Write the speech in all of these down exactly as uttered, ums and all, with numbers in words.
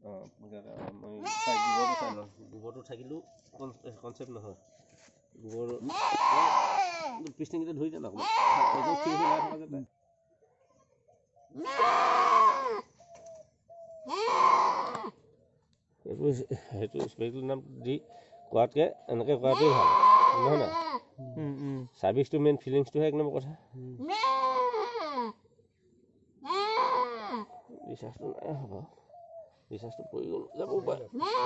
গোবৰটো থাকিলেও কনচেপ্ট নহয় গোবৰ পিছটিংকেইটা ধৰি দিয়া না এইবোৰ সেইটো স্প্ৰেটোৰ নাম দি কোৱাতকৈ এনেকৈ কোৱাটোৱেই ভাল নহয় নাই চাৰ্ভিচটো মেইন ফিলিংছটোহে এক নম্বৰ কথা ৰিচাৰ্জটো নাই হ'ব ৰিচাৰ্জটো পৰি গ'ল যাব পাৰে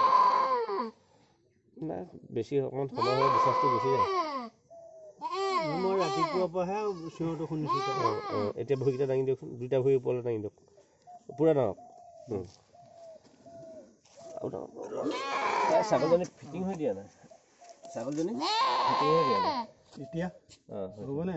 নাই বেছি অকণমান সময় হ'লে ৰিচাৰ্জটো গুচি যায় মই ৰাতিপুৱাৰ পৰাহে চিঞৰটো শুনিছোঁ অঁ এতিয়া ভৰিকেইটা দাঙি দিয়কচোন দুইটা ভৰি ওপৰলৈ দাঙি দিয়ক পূৰা ডাঙৰক ছাগলজনী ফিটিং হৈ দিয়া নাই ছাগলজনী ফিটিং হৈ দিয়া নাই এতিয়া অঁ হ'বনে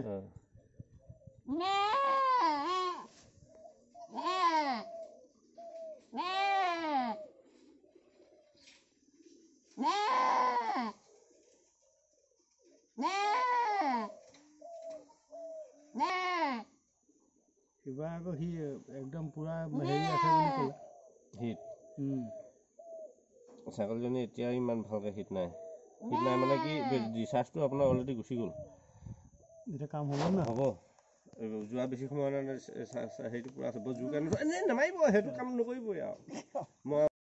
কিবা আকৌ সি একদম পুৰা হেৰি আছে বুলি ক'লে হিট ছাগলজনী এতিয়া ইমান ভালকৈ হিট নাই হিট নাই মানে কি ৰিচাৰ্জটো আপোনাৰ অলৰেডি গুচি গ'ল এতিয়া কাম হ'ব না হ'ব যোৱা বেছি সময় হেৰিটো পূৰা আছে জোৰ কাৰণে নামাৰিব সেইটো কাম নকৰিবই আৰু মই